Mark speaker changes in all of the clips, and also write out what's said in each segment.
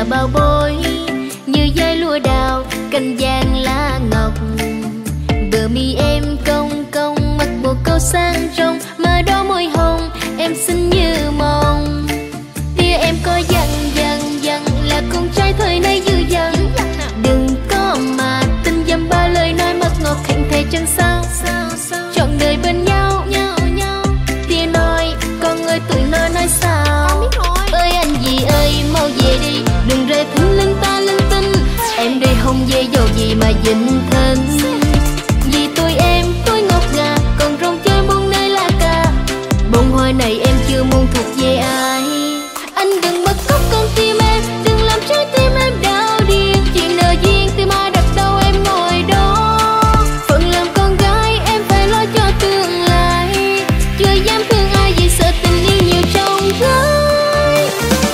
Speaker 1: là bao bối, như dây lụa đào cành vàng lá ngọc. Bờ mi em cong cong, mắt bồ câu sang trong, mà đôi môi hồng em xinh như mộng. Tia em có dần dần dần là con trai thời nay dư dần. Đừng có mà tin dăm ba lời nói mật ngọt hẹn thề chân sao. Chọn đời bên nhau. Tia nói con ơi tụi nó nói sao. Ơi anh gì ơi mau về đi, đừng rơi thinh linh ta linh tinh. Em đây không về dầu gì mà dịnh thân. Vì tôi ngọt ngà, còn rong chơi muôn nơi là ca. Bông hoa này em chưa muốn thuộc về ai. Anh đừng bắt cóc con tim em, đừng làm trái tim em đau điên. Chuyện nợ duyên tim ai đặt đâu em ngồi đó. Phận làm con gái em phải lo cho tương lai. Chưa dám thương ai vì sợ tình yêu nhiều trong gái.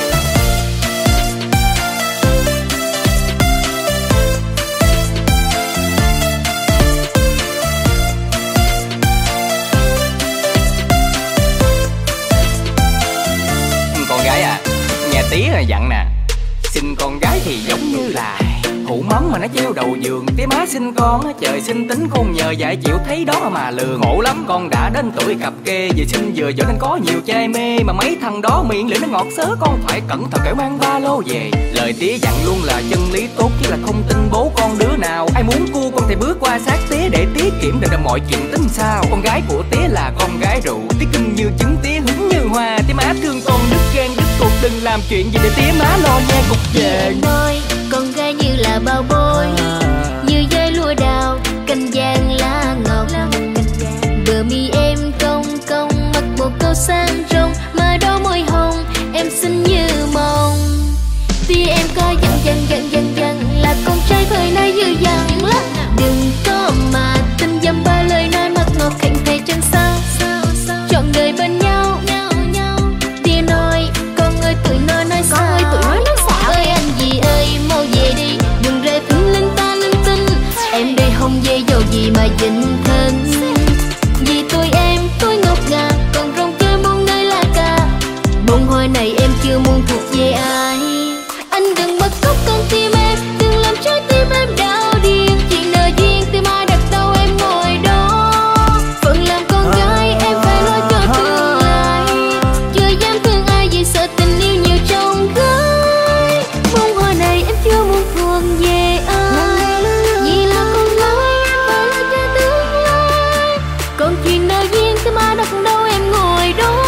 Speaker 2: Con gái à, nghe tía là dặn nè, xin con gái thì giống như là hũ mắm mà nó treo đầu giường. Tía má xin con trời xin tính khôn nhờ dạy chịu thấy đó mà lừa. Ngộ lắm con đã đến tuổi cặp kê, vừa xinh vừa giỏi nên có nhiều trai mê. Mà mấy thằng đó miệng lưỡi nó ngọt sớ, con phải cẩn thận kẻo mang ba lô về. Lời tía dặn luôn là chân lý tốt, chứ là không tin bố con đứa nào. Ai muốn cua con thì bước qua sát tía để tía kiểm định mọi chuyện tính sao. Con gái của tía là con gái rượu, tía kinh như trứng tía hứng như hoa. Tía má thương con đứt gan đứt cột, đừng làm chuyện gì để tía má lo nha cục về.
Speaker 1: Nói con gái như là bao bối, như dây lụa đào cành vàng lá ngọc. Bờ mi em cong cong, mắt bồ câu sang trong, mà đôi môi hồng em xinh như mộng. Tia em có dần là con trai thời nay dư dằn lắm. Đừng có mà tin dăm ba lời nói mật ngọt hẹn thề chân sao. Chọn đời bên nhau. Tia nói con ơi tụi nó nói sao. Ơi anh gì ơi mau về đi, đừng rơi thinh linh ta linh tinh. Em đây không về dầu gì mà dịnh thân. Vì tôi ngọt ngà, còn rong chơi muôn nơi là ca. Bông hoa này em chưa muốn thuộc về ai. Anh đừng bắt cóc con tim em, đừng làm trái tim em đau điên. Chuyện nợ duyên tim ai đặt đâu em ngồi đó. Phận làm con gái em phải lo cho tương lai. Chưa dám thương ai vì sợ tình yêu nhiều trong gái. Bông hoa này em chưa muốn thuộc về ai. Vì là con gái em phải lo cho tương lai. Còn chuyện nợ duyên tim ai đặt đâu em ngồi đó.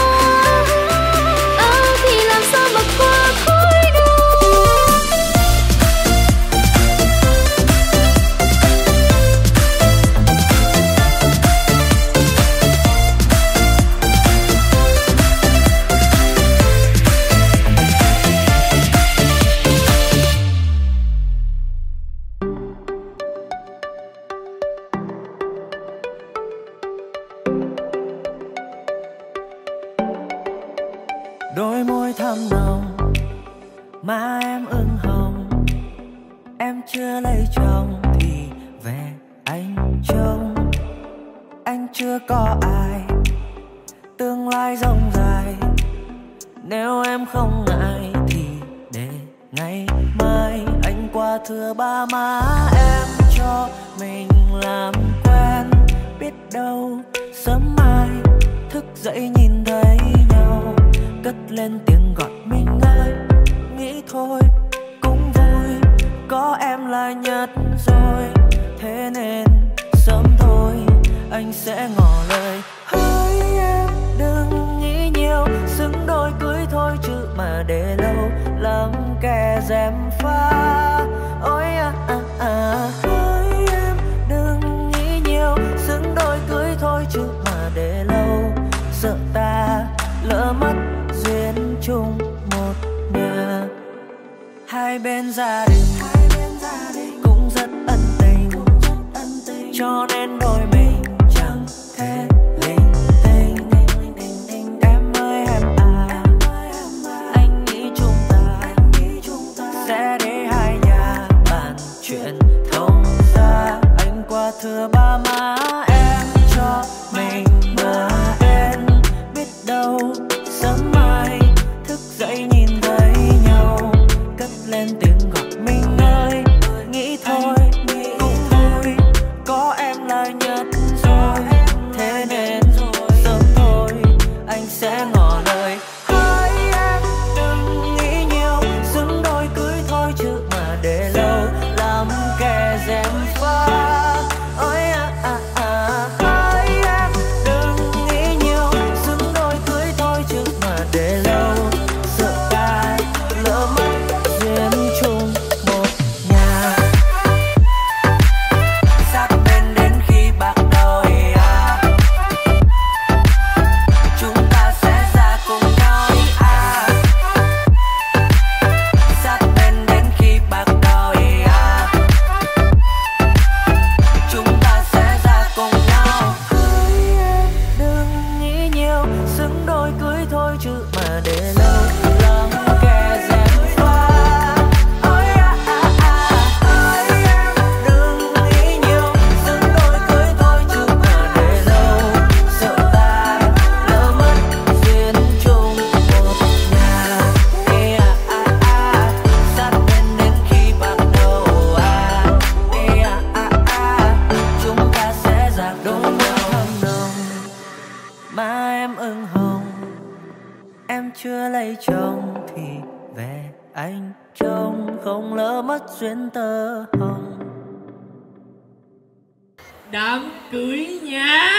Speaker 1: Thì làm sao mà qua khói đâu.
Speaker 3: Đôi môi thắm nồng, má em ửng hồng. Em chưa lấy chồng thì về anh trông. Anh chưa có ai, tương lai rộng dài. Nếu em không ngại thì để ngày mai anh qua thưa ba má em cho mình làm quen. Biết đâu sớm mai thức dậy nhìn thấy nhau, cất lên tiếng gọi mình ơi. Nghĩ thôi cũng vui, có em là nhất rồi. Thế nên sớm thôi anh sẽ ngỏ lời. Hỡi em đừng nghĩ nhiều, xứng đôi cưới thôi chứ mà để lâu lắm kẻ dèm pha. Ôi hỡi em đừng nghĩ nhiều, xứng đôi cưới thôi chứ mà để lâu sợ ta lỡ mất duyên chung một nhà. Hai bên gia đình cũng rất ân tình, cho nên đôi mình chẳng thể linh tinh. Em ơi em à, anh nghĩ chúng ta sẽ để hai nhà bàn chuyện thông ra. Anh qua thưa ba má em cho mình mà em. Biết đâu sớm mai thức dậy nhìn thấy nhau, cất lên chưa lấy chồng thì về anh trông không lỡ mất duyên tơ hồng.
Speaker 4: Đám cưới nha.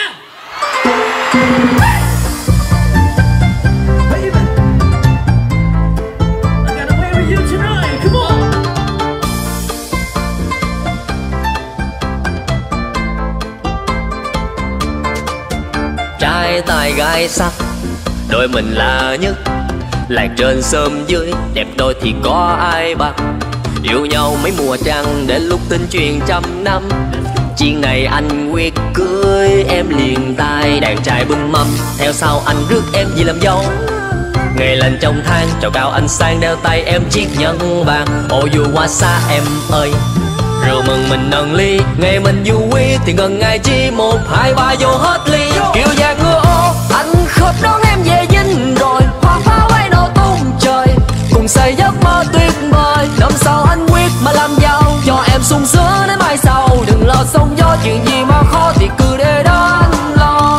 Speaker 5: Trai tài gái sắc, đôi mình là nhất. Lạc trên sớm dưới, đẹp đôi thì có ai bằng. Yêu nhau mấy mùa trăng, đến lúc tin chuyện trăm năm. Chuyện này anh quyết cưới em liền tay. Đàn trai bưng mâm, theo sau anh rước em về làm dâu. Ngày lên trong thang, trầu cao anh sang đeo tay em chiếc nhẫn vàng. Ô dù qua xa em ơi, rượu mừng mình nâng ly. Ngày mình vui thì gần ngày chi 1, 2, 3 vô hết ly. Kiều vàng ngựa ô, anh khớp đón em về dinh rồi. Hoa pháo bay nổ tung trời, cùng xây giấc mơ tuyệt vời. Năm sau anh quyết mà làm giàu, cho em sung sướng đến mai sau. Đừng lo sóng gió, chuyện gì mà khó thì cứ để đó anh lo.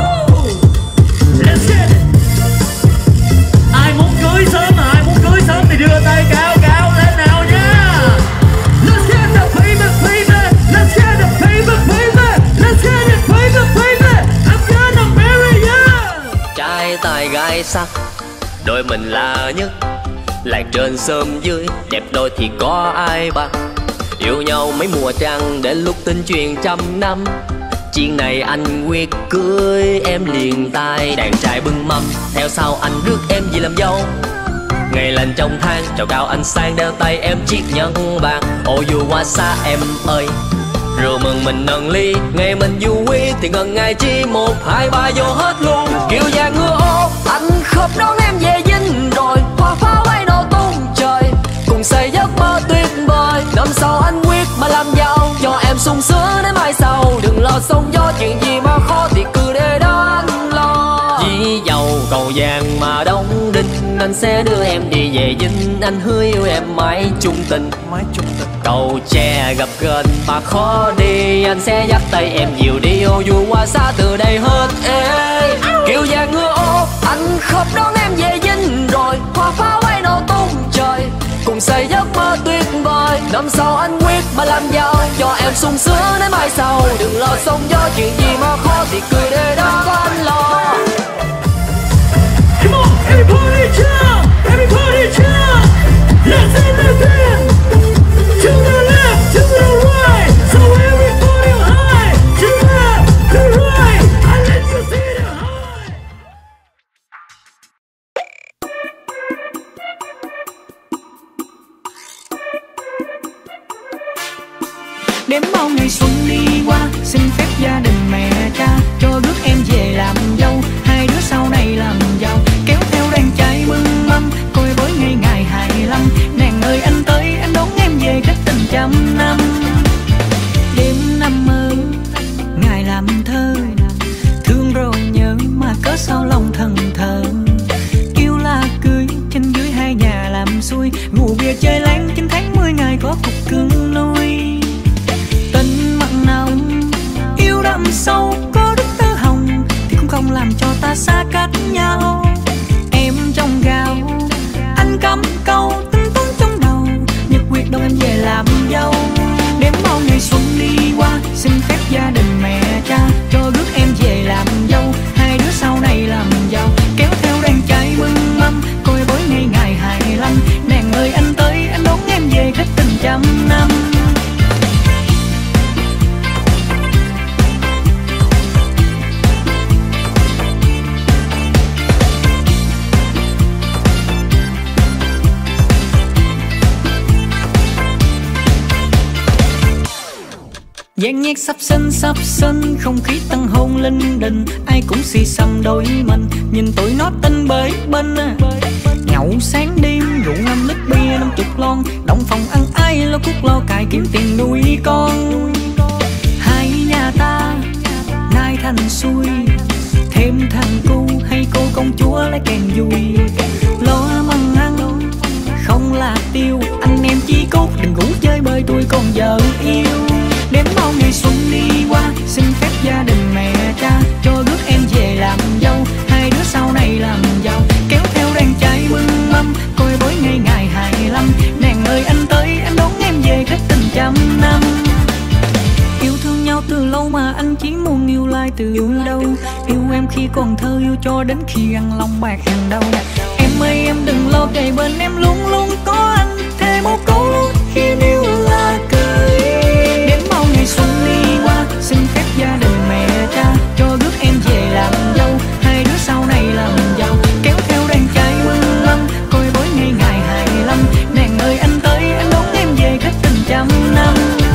Speaker 4: Ai muốn cưới sớm mà ai muốn cưới sớm thì đưa tay cao cao lên nào nha. Let's get the paper, baby. Let's get the paper, baby. Let's get the paper, baby. I'm gonna marry you.
Speaker 5: Trai tài gái sắc, đôi mình là nhất. Lạc trên sớm dưới, đẹp đôi thì có ai bằng. Yêu nhau mấy mùa trăng, đến lúc tin chuyện trăm năm. Chuyện này anh quyết cưới em liền tay. Đàn trai bưng mâm, theo sau anh rước em về làm dâu. Ngày lên trong thang, trầu cao anh sang đeo tay em chiếc nhẫn vàng. Ô dù qua xa em ơi, rượu mừng mình nâng ly. Ngày mình vui thì gần ngày chi 1, 2, 3 vô hết luôn. Kiều vàng ngựa ô, anh khớp đón em về dinh rồi. Hoa pháo bay nổ tung trời, cùng xây giấc mơ tuyệt vời. Năm sau anh quyết mà làm giàu, cho em sung sướng đến mai sau. Đừng lo sóng gió, chuyện gì mà khó thì cứ để đó anh lo. Chỉ dầu cầu vàng mà đóng đinh, anh sẽ đưa em đi về dinh. Anh hứa yêu em mãi chung tình. Cầu tre gặp gần mà khó đi, anh sẽ dắt tay em nhiều đi. Ô dù qua xa từ đây hết ê. Kiều vàng ngựa ô, anh khớp đón em về dinh rồi. Hoa pháo bay nổ tung trời, cùng xây giấc mơ tuyệt vời. Năm sau anh quyết mà làm giàu, cho em sung sướng đến mai sau. Đừng lo sóng gió, chuyện gì mà khó thì cười để đó có anh lo.
Speaker 4: Come on, everybody jump, everybody jump. Let's in. To the left, to the right. So everybody high. To left, to right. I let you see the high.
Speaker 3: Đếm bao ngày xuân đi qua, xin phép gia đình mẹ cha cho rước em về làm dâu. Hai đứa sau này làm giàu, kéo theo đàn trai bưng mâm, coi với ngày 25. Nàng ơi anh tới, anh đón em về cách tình trăm năm. Đêm năm mơ, ngày làm thơ, thương rồi nhớ mà cớ sao lòng thần thờ. Kêu là cưới, trên dưới hai nhà làm xuôi, ngủ bia chơi láng 9 tháng 10 ngày có cục cưng nuôi. Tình mặn nồng, yêu đậm sâu, có đức tơ hồng thì cũng không làm cho ta xa cách nhau. Em trong gạo, anh cắm câu tính toán trong đầu, nhật quyết đón em về làm dâu. Đếm bao ngày xuân đi qua, xin phép gia đình mẹ cha cho rước em về làm dâu. Hai đứa sau này làm giàu, kéo theo đàn trai bưng mâm, coi với ngày 25. Nàng ơi anh tới, anh đón em về cách tình trăm năm. Dàn nhạc sắp sinh, không khí tăng hôn linh đình. Ai cũng xì xầm đôi mình, nhìn tụi nó tinh bới bên. Nhậu sáng đêm, rượu 5 lít bia 50 lon. Động phòng ăn ai lo cuốc lo cài kiếm tiền nuôi con. Hai nhà ta nay thành xuôi, thêm thằng cu hay cô công chúa lấy càng vui. Lo măng ăn không là tiêu, anh em chí cốt đừng ngủ chơi bơi tôi còn vợ yêu. Đếm bao ngày xuân đi qua, xin phép gia đình mẹ cha cho rước em về làm dâu. Hai đứa sau này làm giàu, kéo theo đàn trai
Speaker 6: từ đâu. Yêu em khi còn thơ, yêu cho đến khi ăn lòng bạc hàng đầu. Em ơi em đừng lo, kề bên em luôn luôn có anh. Thêm một câu luôn khi yêu là cưới. Đến bao ngày xuân đi qua, xin phép gia đình mẹ cha cho rước em về làm dâu. Hai đứa sau này làm giàu, kéo theo đàn trai mừng lắm, coi bối ngày ngày 25. Nàng ơi anh tới, anh đón em về cách tình trăm năm.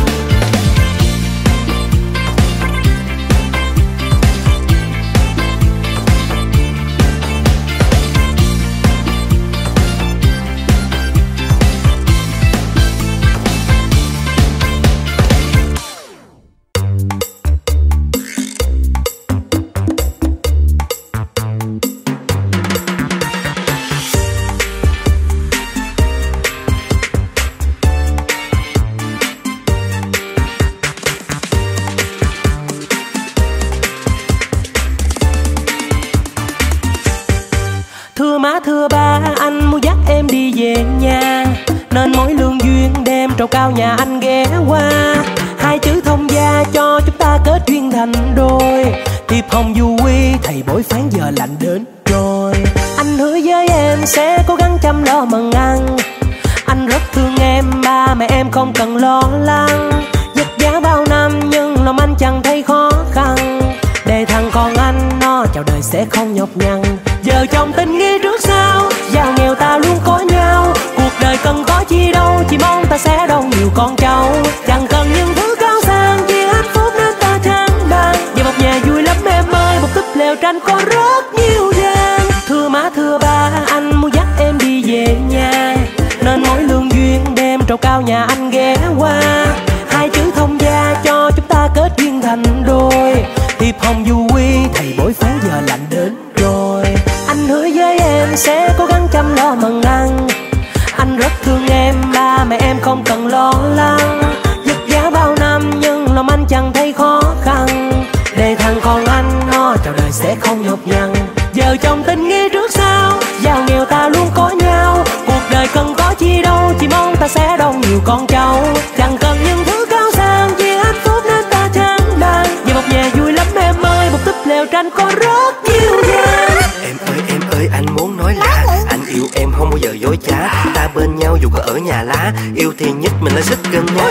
Speaker 3: Thưa má thưa ba, anh muốn dắt em đi về nhà, nên mỗi lương duyên đem trầu cao nhà anh ghé qua. Hai chữ thông gia cho chúng ta kết duyên thành đôi, thiệp hồng du quy thầy bói phán giờ lạnh đến rồi. Anh hứa với em sẽ cố gắng chăm lo mần ăn, anh rất thương em, ba mẹ em không cần lo lắng. Vất vả bao năm nhưng lòng anh chẳng thấy khó khăn, để thằng con anh nó chào đời sẽ không nhọc nhằn. Vợ chồng tình nghĩa trước sau, giàu nghèo ta luôn có nhau. Cuộc đời cần có chi đâu, chỉ mong ta sẽ đông nhiều con cháu. Chẳng cần những thứ cao sang, chỉ hạnh phúc nên ta chẳng bàn. Về một nhà vui lắm em ơi, một túp lều tranh có rất nhiều gian. Thưa má thưa ba, anh muốn dắt em đi về nhà, nên mỗi lương duyên đem trầu cao nhà anh ghé qua. Hai chữ thông gia cho chúng ta kết duyên thành đôi, thiệp hồng du quy thầy bói phán giờ lạnh đến rồi. Anh hứa với em sẽ cố gắng chăm lo mần ăn, anh rất thương em, ba mẹ em không cần lo lắng. Vất vả bao năm nhưng lòng anh chẳng thấy khó khăn, để thằng con anh nó chào đời sẽ không nhọc nhằn. Vợ chồng tình nghĩa trước sau, giàu nghèo ta luôn có nhau. Cuộc đời cần có chi đâu, chỉ mong ta sẽ đông nhiều con cháu. Chẳng cần những thứ cao sang, chỉ hạnh phúc nên ta chẳng bàn. Về một nhà vui lắm em ơi, một túp lều tranh có rất nhiều gian.
Speaker 7: Em ơi anh muốn nói là anh yêu em không bao giờ dối trá. Ta bên nhau dù có ở nhà lá, yêu thì nhất mình là xích gần nhau.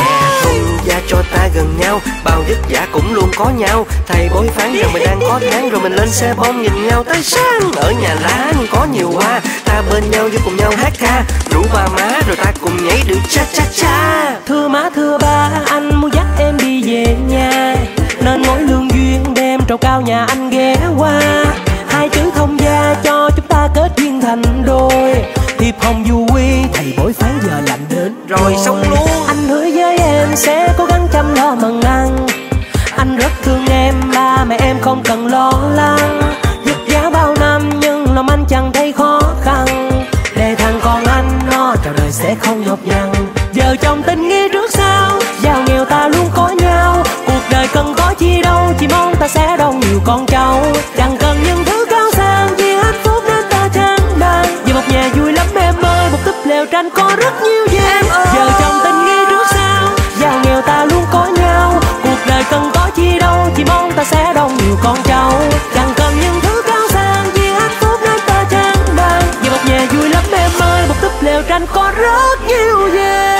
Speaker 7: Thông gia cho ta gần nhau, bao vất vả cũng luôn có nhau. Thầy bói phán rằng mình đang có tháng, rồi mình lên xe bom nhìn nhau tới sáng. Ở nhà lá có nhiều hoa, ta bên nhau với cùng nhau hát ca, rủ ba má rồi ta cùng nhảy được cha cha cha.
Speaker 3: Thưa má thưa ba, anh muốn dắt em đi về nhà, nên mỗi lương duyên đem trầu cao nhà anh ghé qua. Hai chữ thông gia cho chúng ta kết duyên thành đôi, thiệp hồng du quy thầy bói phán giờ lạnh đến
Speaker 7: rồi xong luôn.
Speaker 3: Anh hứa với em sẽ cố gắng chăm lo mần ăn, anh rất thương em, ba mẹ em không cần lo lắng. Vất vả bao năm nhưng lòng anh chẳng thấy khó khăn, để thằng con anh nó chào đời sẽ không nhọc nhằn. Vợ chồng tình nghĩa trước sau, giàu nghèo ta luôn có nhau. Cuộc đời cần có chi đâu, chỉ mong ta sẽ đông nhiều con cháu. Chẳng cần những thứ cao sang, chỉ hạnh phúc nên ta chẳng bàn. Về một nhà vui lắm em ơi, một túp lều tranh có rất nhiều gian. Vợ chồng tình nghĩa trước sau, giàu nghèo ta luôn có nhau. Cuộc đời cần có chi đâu, chỉ mong ta sẽ đông nhiều con cháu. Chẳng cần những thứ cao sang, chỉ hạnh phúc nên ta chẳng bàn. Về một nhà vui lắm em ơi, một túp lều tranh có rất nhiều gian.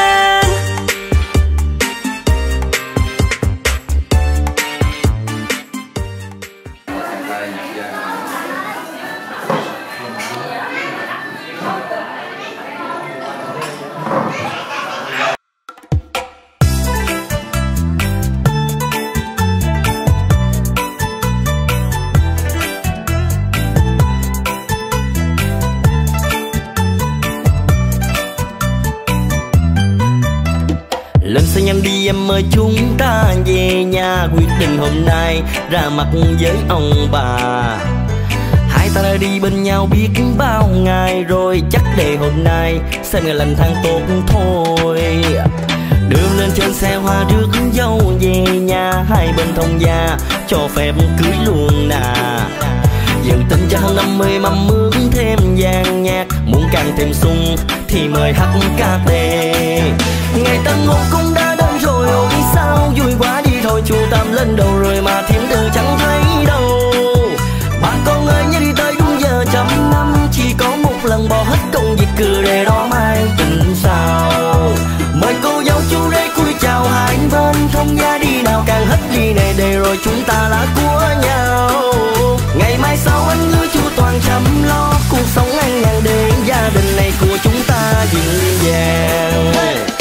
Speaker 8: Lên xe nhanh đi em ơi, chúng ta về nhà. Quyết định hôm nay ra mặt với ông bà, hai ta đã đi bên nhau biết bao ngày rồi. Chắc để hôm nay xem ngày lành tháng tốt thôi. Đưa lên trên xe hoa rước dâu về nhà, hai bên thông gia cho phép cưới luôn nà. Dựng tình cho hơn 50 mâm mướn thêm vàng nhạc, muốn càng thêm sung thì mời HKT. Ngày tân hôn cũng đã đến rồi, ôi sao vui quá đi thôi. thôi chu tam lên đầu rồi mà thiên đường chẳng thấy đâu. Bà con ơi nhớ đi tới đúng giờ trăm năm, chỉ có một lần bỏ hết công việc cười để đó mai tình sao. Mời cô dâu chú rể cúi chào hai bên, thông gia đi nào càng hết đi này để rồi chúng ta là của nhau. Ngày mai sau anh hứa chu toàn chăm lo, cuộc sống an nhàn để gia đình này của chúng ta vững vàng.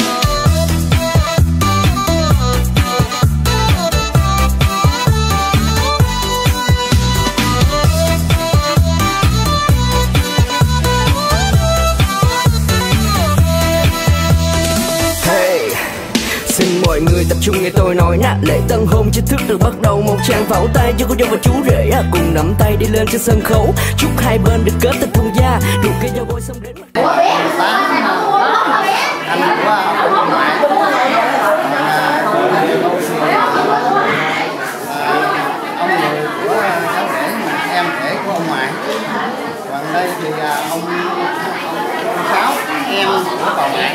Speaker 9: Xin mọi người tập trung nghe tôi nói nè. Lễ tân hôn chính thức được bắt đầu, một tràng pháo tay cho cô dâu và chú rể cùng nắm tay đi lên trên sân khấu. Chúc hai bên được kết thành thông gia, đủ cây dâu bôi xong đến
Speaker 10: em rể của ông ngoại. Còn đây thì ông Sáu, em của bà ngoại.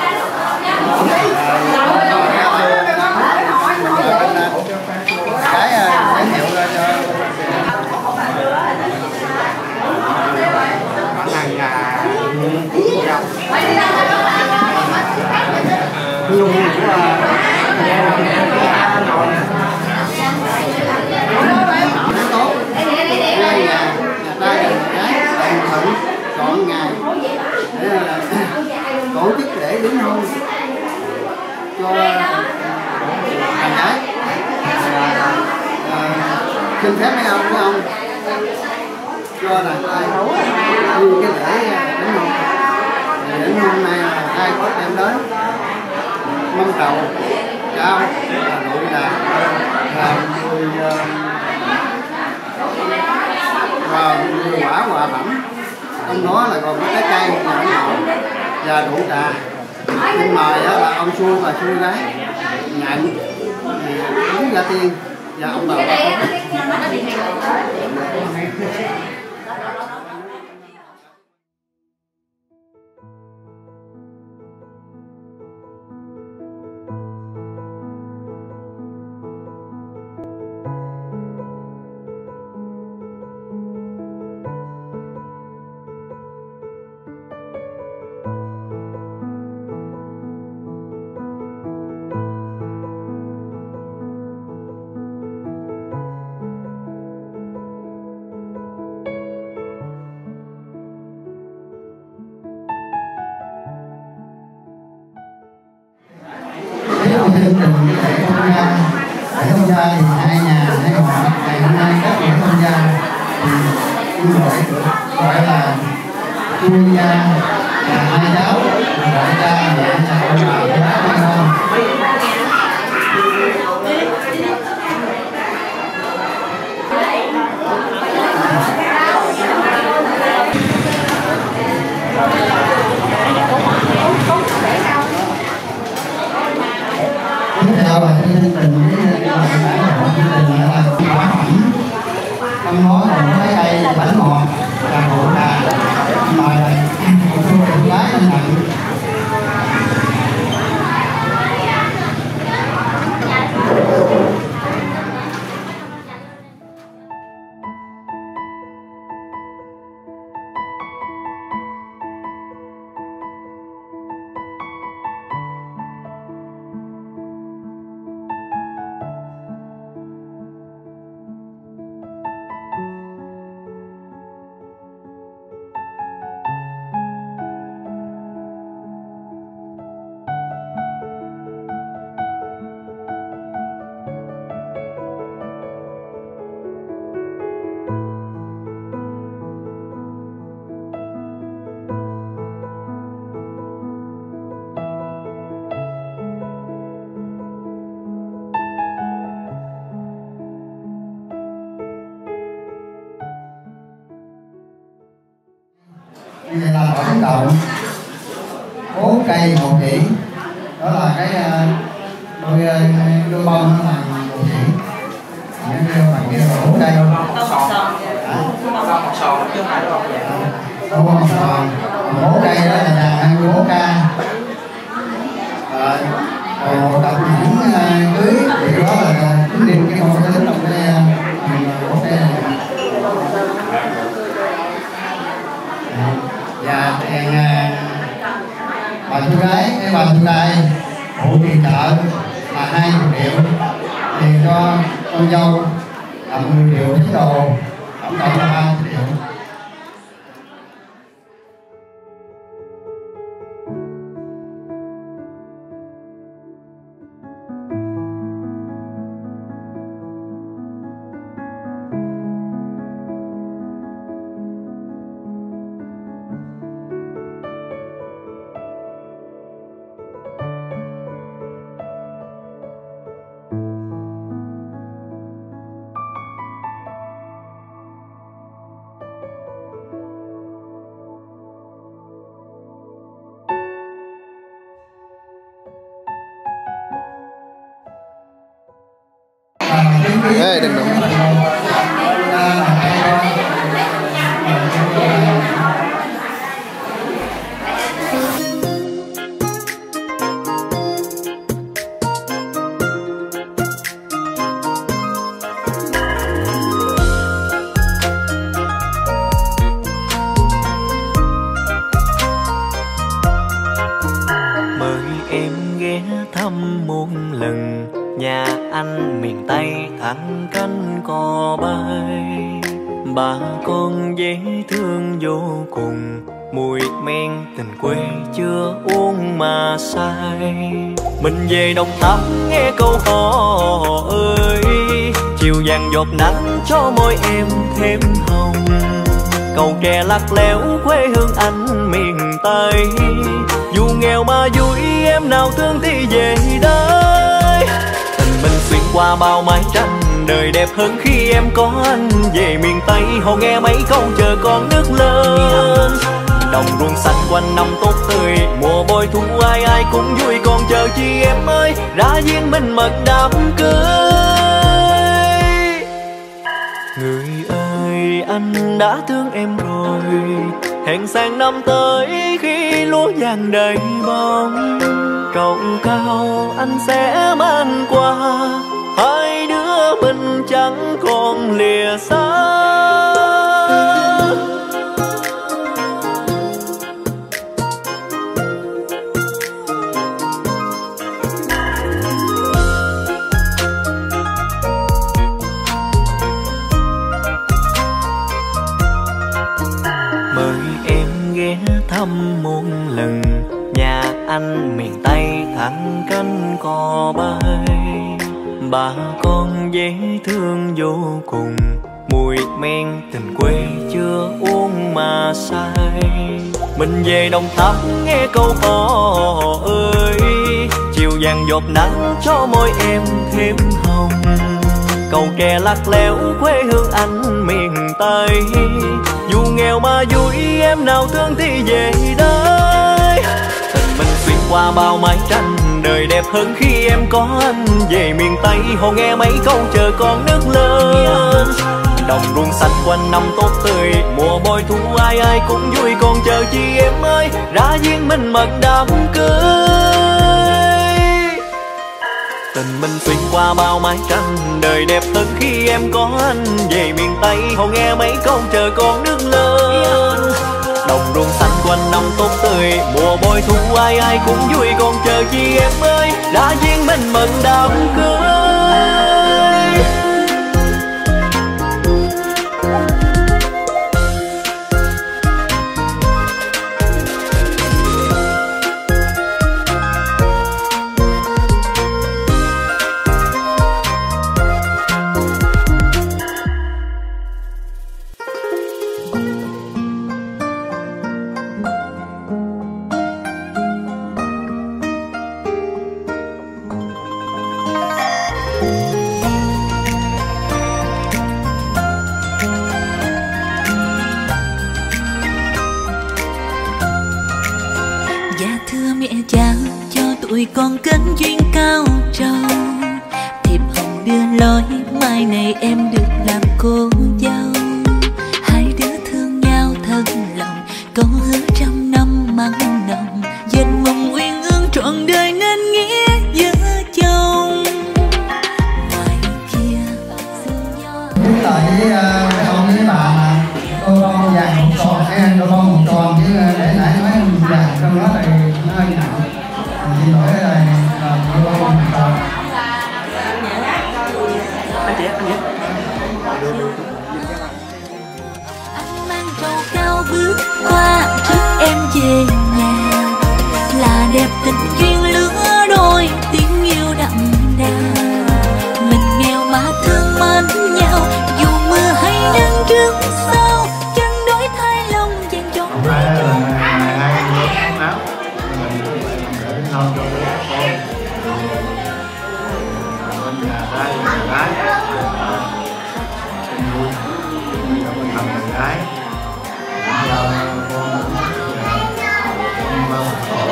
Speaker 10: Cái giới thiệu ra cho thằng Nhung của tốt nhà ta thử chọn ngày để tổ chức lễ đính hôn cho thằng gái. Xin phép mấy ông cho là đi cái lễ đính hôn. Đính hôn này là ai có đem đến mâm trầu cao là rượu là người quả quà phẩm, trong đó là còn có trái cây và rượu trà. Xin mời là ông Xuôi và Xuôi gái nhận đúng giá tiền và ông bà. Chương trình lễ thông gia thì hai nhà hai họ ngày hôm nay các lễ thông gia thì gọi là Chuông gia là hai cháu, gọi cha mẹ chào bà con. Tiếp theo là chương trình quả phẩm, trong đó là trái cây, bánh ngọt, trà rượu trà, mời một số cô gái lên nhận. Đây là quả trứng động 4 cây 1 chỉ, đó là cái đôi bông nó là 1 chỉ, những cái bằng kia là 4 cây đôi bông sòn 4 cây đó là dàn 24k. Rồi một cặp nhẫn cưới điều đó là quyết định cái màu sẽ đến trong cái của cái này. Và tiền bà chú gái, cái bà chú gái phụ tiền trợ là 20 triệu, tiền cho con dâu là 10 triệu cái đồ, tổng cộng là 30 triệu.
Speaker 11: Ê, đừng đụng.
Speaker 8: Mời em ghé thăm một lần nhà anh miền Tây thẳng cánh cò bay. Bà con dễ thương vô cùng, mùi men tình quê chưa uống mà say. Mình về Đồng Tháp nghe câu hò ơi, chiều vàng giọt nắng cho môi em thêm hồng. Cầu tre lắc léo quê hương anh miền Tây, dù nghèo mà vui em nào thương thì về đây. Tình mình xuyên qua bao mái tranh, đời đẹp hơn khi em có anh. Về miền Tây họ nghe mấy câu chờ con nước lên. Đồng ruộng xanh quanh năm tốt tươi, mùa bội thu ai ai cũng vui. Còn chờ chi em ơi, ra duyên mình mật đám cưới. Người ơi anh đã thương em rồi, hẹn sang năm tới khi lúa vàng đầy bông. Trầu cao anh sẽ mang qua, hai đứa mình chẳng còn lìa xa. Mời em ghé thăm một lần nhà anh miền Tây thẳng cánh cò bay. Bà con dễ thương vô cùng, mùi men tình quê chưa uống mà say. Mình về Đồng Tháp nghe câu hò ơi, chiều vàng giọt nắng cho môi em thêm hồng. Cầu tre lắc léo quê hương anh miền Tây, dù nghèo mà vui em nào thương thì về đây. Tình mình xuyên qua bao mái tranh, đời đẹp hơn khi em có anh. Về miền Tây họ nghe mấy câu chờ con nước lên. Đồng ruộng xanh quanh năm tốt tươi, mùa bội thu ai ai cũng vui. Còn chờ chi em ơi, ra duyên mình mật đám cưới. Tình mình xuyên qua bao mái tranh, đời đẹp hơn khi em có anh. Về miền Tây họ nghe mấy câu chờ con nước lên. Đồng ruộng xanh quanh năm tốt tươi, mùa bội thu ai ai cũng vui. Còn chờ chi em ơi, đã duyên mình mừng đám cưới.
Speaker 12: Tụi con kết duyên cao trầu, thiệp hồng đưa lối mai này em được làm cô dâu. Hai đứa thương nhau thật lòng, câu hứa trăm năm mặn nồng. Dệt mộng uyên ương trọn đời nên nghĩa vợ chồng.
Speaker 10: nay là ngày 24 tháng 8 mình để đến thăm cho bố con bên nhà trai và nhà gái xin vui mình thăm nhà gái giao con bao khổ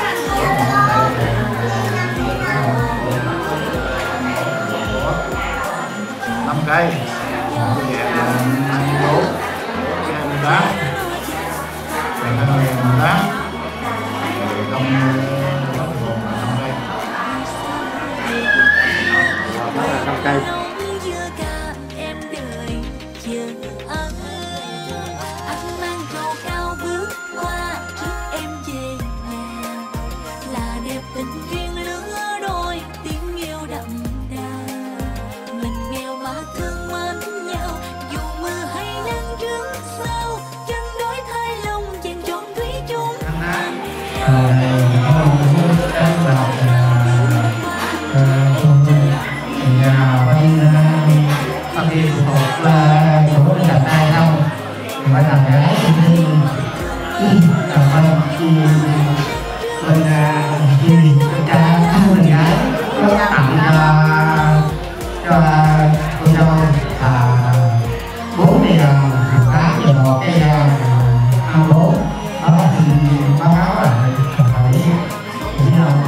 Speaker 10: 5 cây về 24 cái 28 về 2018 rồi trong bắt gồm là 5 cây. Phải làm gái bên cha mình gái có tặng cho cô dâu 40 tháng và một cái ăn bố đó thì báo cáo là phải đúng không?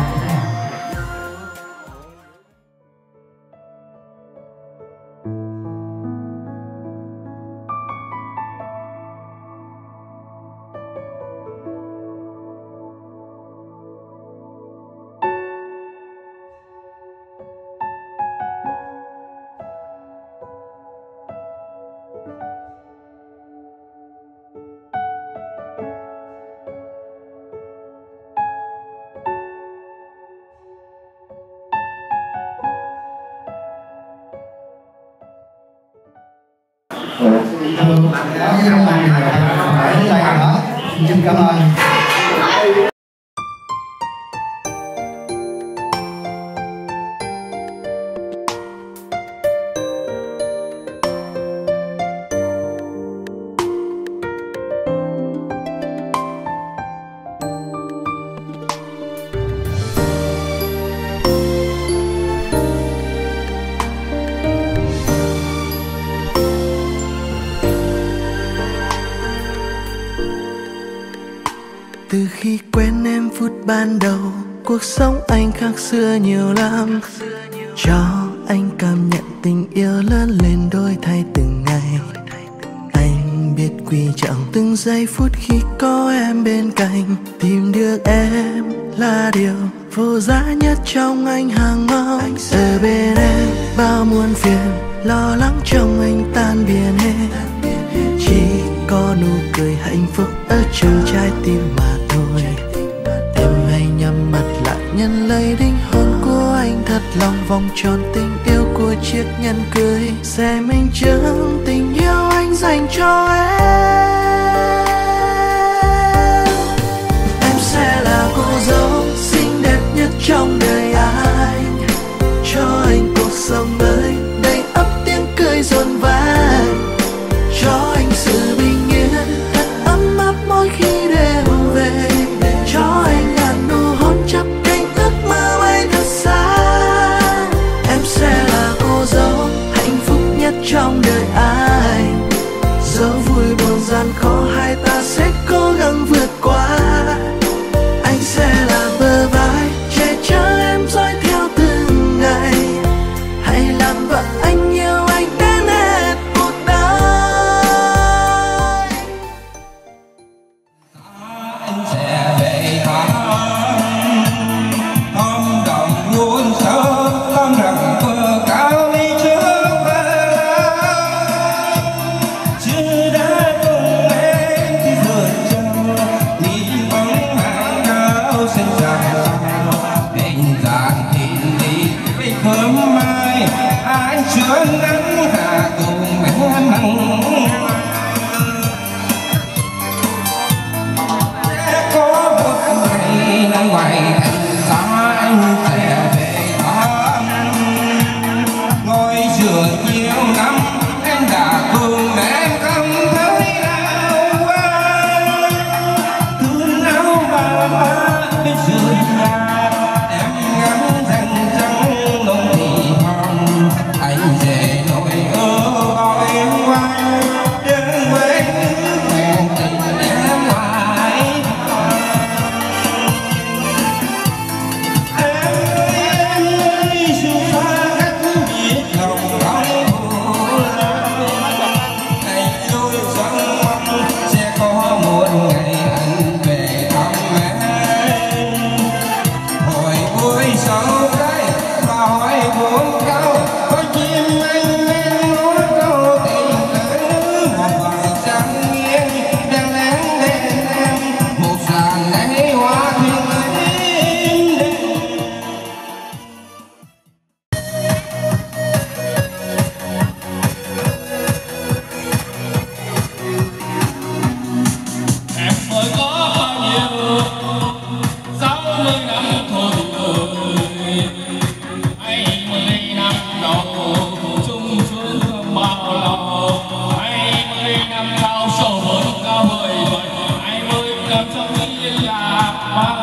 Speaker 10: Xin cảm ơn.
Speaker 13: Từ khi quen em phút ban đầu, cuộc sống anh khác xưa nhiều lắm. Cho anh cảm nhận tình yêu lớn lên đôi thay từng ngày. Anh biết quý trọng từng giây phút khi có em bên cạnh. Tìm được em là điều vô giá nhất trong anh hàng mong. Ở bên em bao muôn phiền, lo lắng trong anh tan biến hết. Chỉ có nụ cười hạnh phúc ở trong trái tim mà thôi. Em hãy nhắm mắt lại nhận lấy linh hồn của anh thật lòng vòng tròn tình yêu của chiếc nhẫn cưới sẽ minh chứng tình yêu anh dành cho em. Em sẽ là cô dâu xinh đẹp nhất trong đời anh, cho anh cuộc sống mới đầy ắp tiếng cười rộn vang, cho anh sự bình yên thật ấm áp mỗi khi đêm về, cho anh ngàn nụ hôn chắp cánh ước mơ bay thật xa. Em sẽ là cô dâu hạnh phúc nhất trong đời anh, dẫu vui buồn gian khó hai ta sẽ cố gắng vượt qua. Anh sẽ là bờ vai che chở em dõi theo từng ngày, hãy làm vợ anh yêu anh đến hết cuộc đời.
Speaker 14: Anh sẽ về thăm hôm đồng luôn sớm con rằng vừa cao đi trước về chưa đã cùng em khi vượt trăng nhìn bóng hàng cao xinh dài hình dạng thịt đi với thơm mai anh chưa nắng hạ cùng em nắng có một ngày nắng ngoài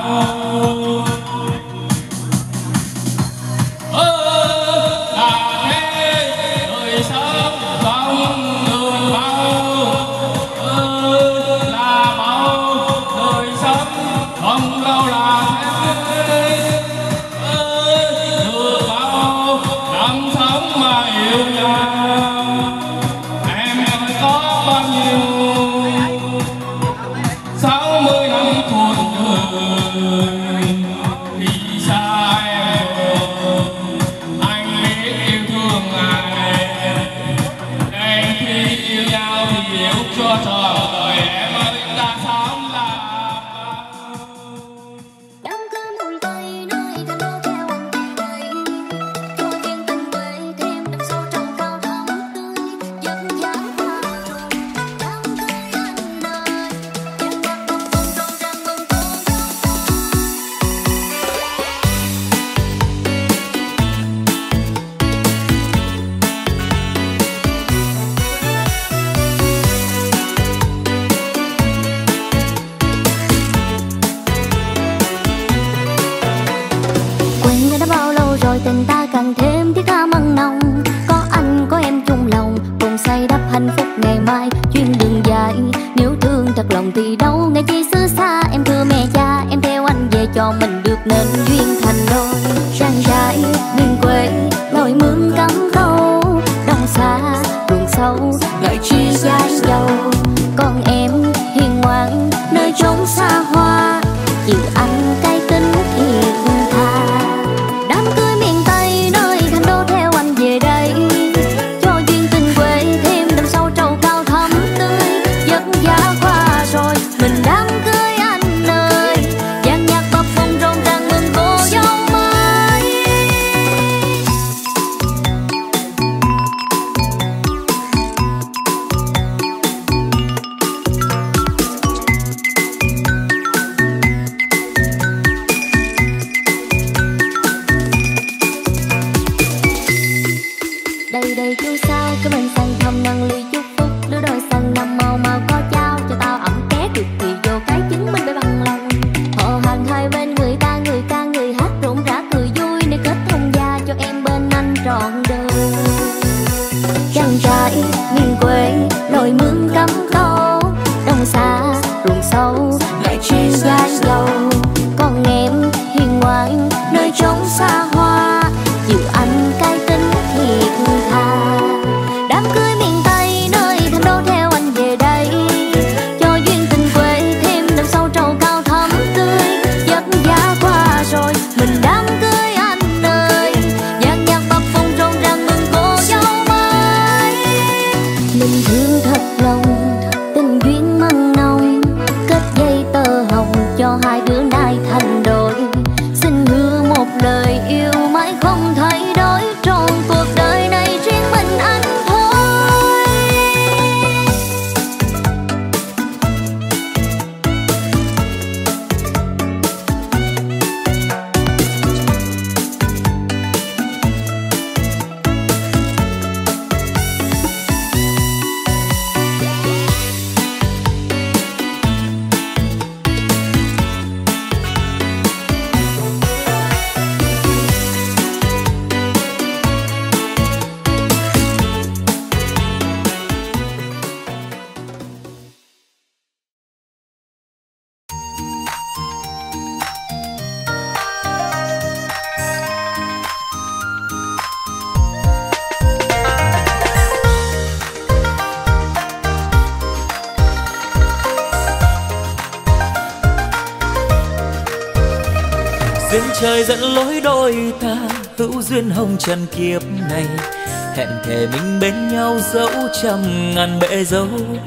Speaker 15: duyên trời dẫn lối đôi ta, hữu duyên hồng trần kiếp này. Hẹn thề mình bên nhau dẫu trăm ngàn bể dâu.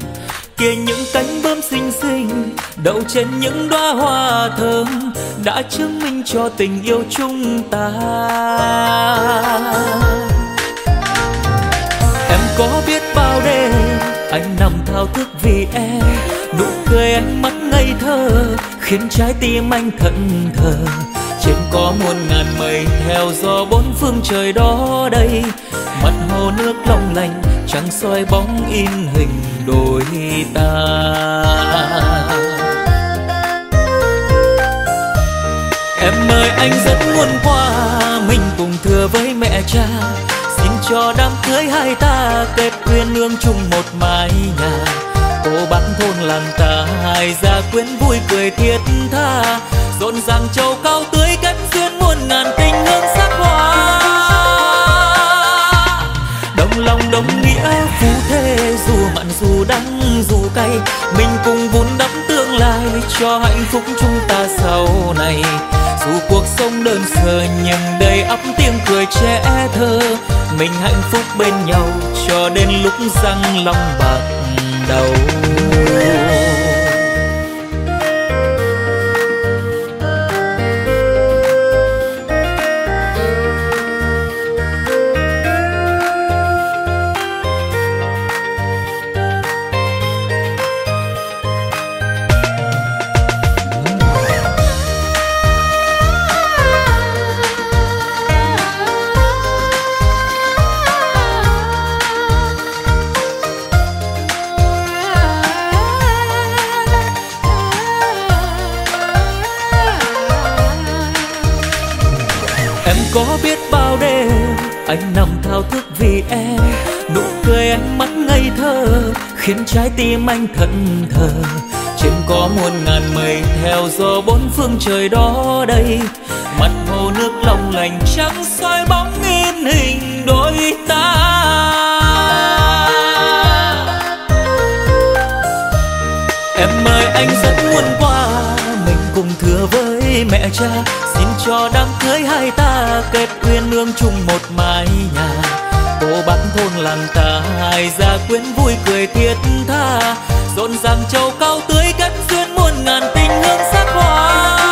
Speaker 15: Kia những cánh bướm xinh xinh đậu trên những đóa hoa thơm đã chứng minh cho tình yêu chúng ta. Em có biết bao đêm anh nằm thao thức vì em, nụ cười ánh mắt ngây thơ khiến trái tim anh thẫn thờ. Trên có muôn ngàn mây theo gió bốn phương trời đó đây, mặt hồ nước long lanh trăng soi bóng in hình đôi ta. anh rất muốn qua mình cùng thưa với mẹ cha, xin cho đám cưới hai ta kết duyên nương chung một mái nhà. Cô bác thôn làng ta hai gia quyến vui cười thiết tha, rộn ràng châu cao tưới kết duyên muôn ngàn tình hương sắc hoa. Đồng lòng đồng nghĩa phú thế, dù mặn dù đắng dù cay, mình cùng vun đắp tương lai cho hạnh phúc chúng ta sau này. Dù cuộc sống đơn sơ nhưng đầy ắp tiếng cười trẻ thơ, mình hạnh phúc bên nhau cho đến lúc răng long bạc đầu. Có biết bao đêm anh nằm thao thức vì em, nụ cười ánh mắt ngây thơ khiến trái tim anh thẫn thờ. Trên có muôn ngàn mây theo gió bốn phương trời đó đây, mặt hồ nước long lanh trắng soi bóng in hình đôi ta. Em ơi anh rất muốn qua mình cùng thưa với mẹ cha, xin cho đám cưới hai ta kết duyên nương chung một mái nhà. Cô bác thôn làng ta hai gia quyến vui cười thiết tha, rộn ràng châu cao tưới kết duyên muôn ngàn tình hương sắc hoa.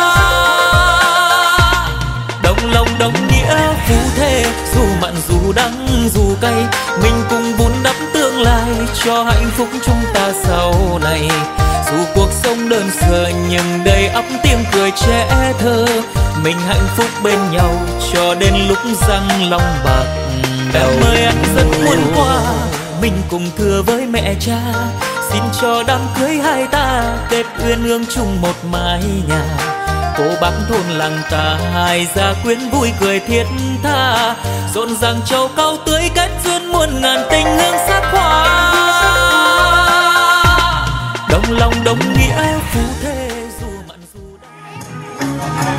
Speaker 15: Đồng lòng đồng nghĩa phú thế, dù mặn dù đắng dù cay, mình cùng vun đắp tương lai cho hạnh phúc chúng ta sau này. Dù cuộc sống đơn sơ nhưng đầy ắp tiếng cười trẻ thơ, mình hạnh phúc bên nhau cho đến lúc răng long bạc đầu. Em ơi anh rất muốn qua mình cùng thưa với mẹ cha, xin cho đám cưới hai ta kết duyên nương chung một mái nhà. Cô bác thôn làng ta hai gia quyến vui cười thiết tha, rộn ràng châu cao tưới kết duyên muôn ngàn tình hương sắc hoa. Đồng lòng đồng nghĩa phú thế, dù mặn dù đắng.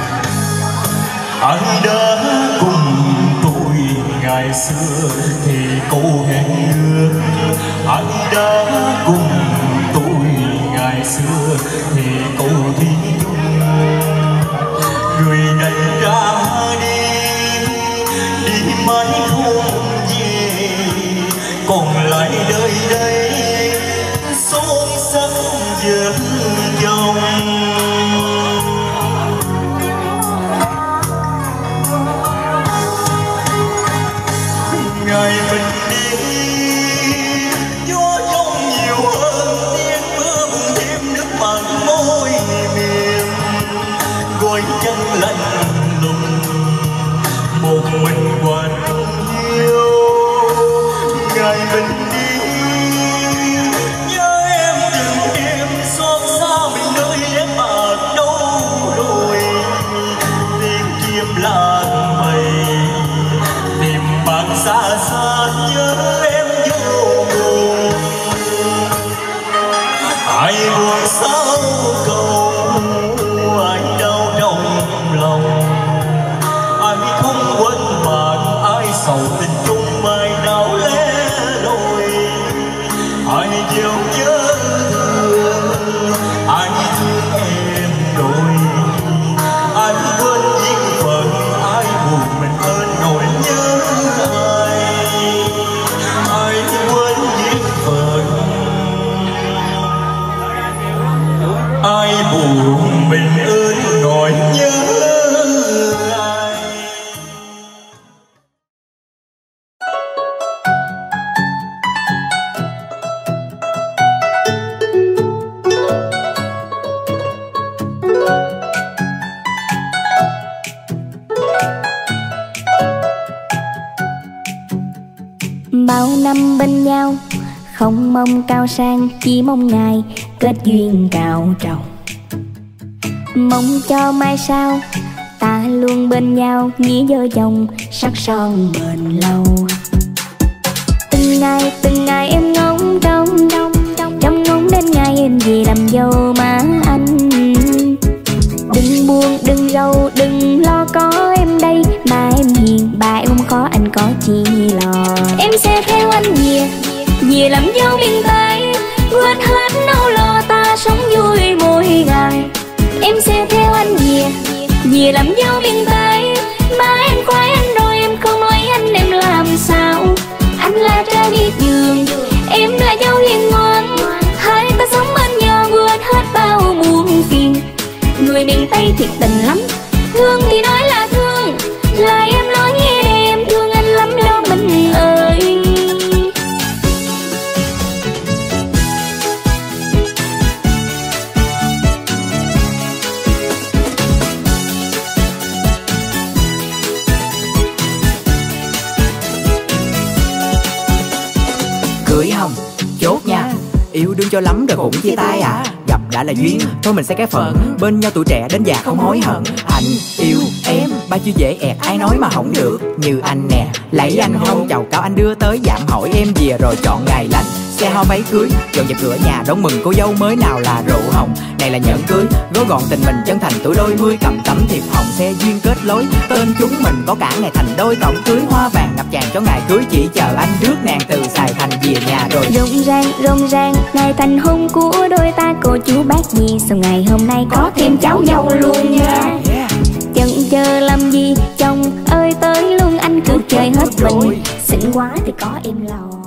Speaker 4: Anh đã cùng tôi ngày xưa thì câu hẹn ước, anh đã cùng tôi ngày xưa thì câu thí chung. Người này ra đi mãi không về, còn lại đời đây son sắc vợ chồng. Ngày mình đi gió trong nhiều hơn tiếng mưa buồn thêm nước mặn môi mềm, gọi chân lạnh lùng một mình qua thương yêu. Ngày mình đi nhớ em từng đêm xót xa mình nơi em ở đâu rồi, tìm kiếm làng mây tìm bạn xa xa nhớ em vô cùng. Ai buồn sao cầu, ai đau trong lòng, ai không quên bạn, ai sầu tình chung mai nào lẽ loi. Ai gieo nhớ thương, ai thương em rồi, ai quên duyên phận, ai buồn mình ơn nỗi nhớ ai. Ai quên duyên phận, ai buồn mình ơn nỗi nhớ ai.
Speaker 1: Bao năm bên nhau không mong cao sang, chỉ mong ngày kết duyên cao trầu. Mong cho mai sau ta luôn luôn bên nhau, nghĩa vợ chồng sắc son bền lâu. Từng ngày em ngóng trông ngóng đến ngày em về làm dâu má anh. Đừng buồn đừng rầu đừng lo có em đây, mà em hiền bà em không khó anh có chi lo. Em sẽ theo anh về làm dâu miền Tây, quên hết nỗi lo ta sống vui mỗi ngày. Em sẽ theo anh về làm dâu miền Tây, ba em khoái anh rồi em không nói anh em làm sao. Anh là trai đi giường, em là dâu hiền ngoan, hai ta sống bên nhau quên hết bao muộn phiền. Người miền Tây thiệt tình lắm, thương thì nói là thương, lại em nói nghe để em thương anh lắm lo mình ơi.
Speaker 2: Cưới không? Chốt nha. Yêu đương cho lắm rồi cũng chia tay à? Gặp đã là duyên, thôi mình sẽ cái phận, bên nhau tuổi trẻ đến già không hối hận. Anh yêu em, ba chữ dễ ẹt ai nói mà không được. Như anh nè, lấy anh hông chào cao anh đưa tới dạm hỏi em về rồi chọn ngày lành. Xe hoa váy cưới, dọn dẹp cửa nhà đón mừng cô dâu mới nào là rượu hồng. Này là nhẫn cưới, gói gọn tình mình chân thành tuổi đôi mươi, cầm tấm thiệp hồng xe duyên kết lối. Tên chúng mình có cả ngày thành đôi, cổng cưới hoa vàng ngập tràn cho ngày cưới, chỉ chờ anh rước nàng từ Sài Thành về nhà rồi.
Speaker 1: Rộn ràng ngày thành hôn của đôi ta, cô chú bác gì sau ngày hôm nay có thêm cháu dâu luôn nha. Chần chờ làm gì chồng ơi tới luôn, anh cứ chơi hết mình, xinh quá thì có em lo.